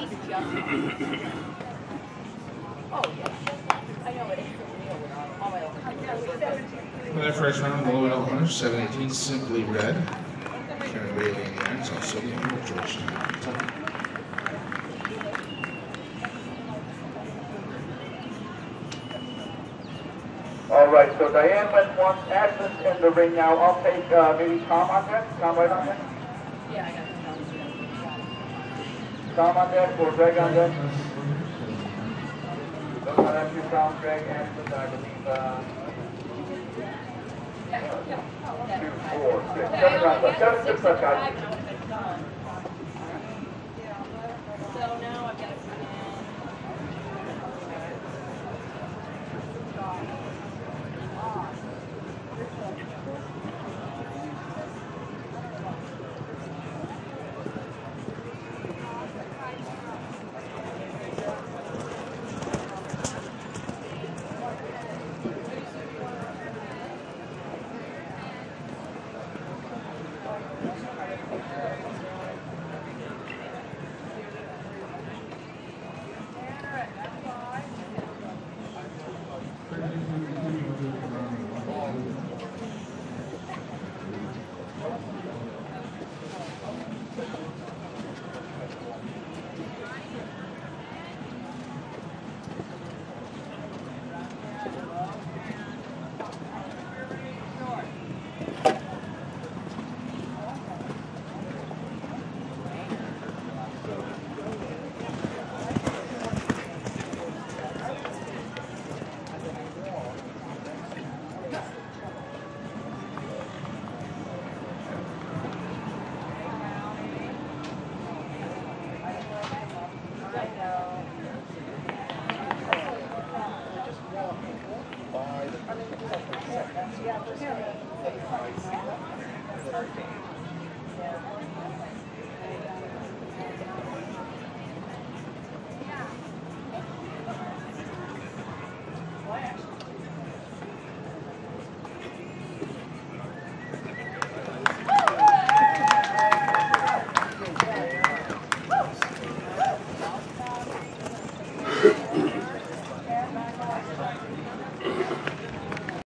That first round, below adult runners, 718, Simply Red. Karen Bailey in the end, it's also the Georgetown, Kentucky. All right, so Diane went once, Ashton's in the ring now. I'll take maybe Tom on deck. Tom right on deck? Yeah, I got it. Tom on deck or Greg on deck? Those are actually Tom, Greg, Ashton, I believe. 2, 4, 6, 7 rounds left. 7, 6 left, guys. So now I've got to come in.